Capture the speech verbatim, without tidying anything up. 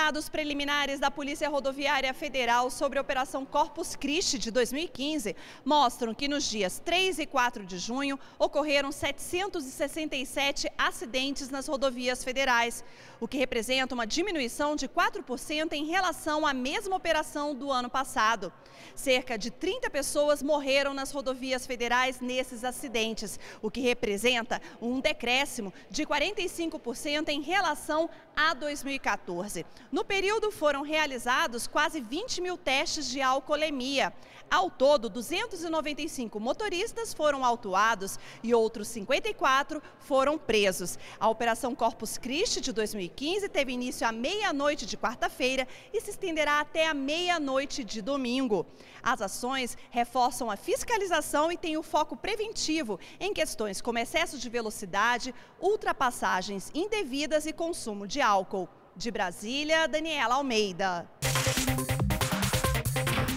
dados preliminares da Polícia Rodoviária Federal sobre a Operação Corpus Christi de dois mil e quinze mostram que nos dias três e quatro de junho ocorreram setecentos e sessenta e sete acidentes nas rodovias federais, o que representa uma diminuição de quatro por cento em relação à mesma operação do ano passado. Cerca de trinta pessoas morreram nas rodovias federais nesses acidentes, o que representa um decréscimo de quarenta e cinco por cento em relação a dois mil e quatorze. No período foram realizados quase vinte mil testes de alcoolemia. Ao todo, duzentos e noventa e cinco motoristas foram autuados e outros cinquenta e quatro foram presos. A Operação Corpus Christi de dois mil e quinze teve início à meia-noite de quarta-feira e se estenderá até a meia-noite de domingo. As ações reforçam a fiscalização e têm o foco preventivo em questões como excesso de velocidade, ultrapassagens indevidas e consumo de álcool. De Brasília, Daniela Almeida.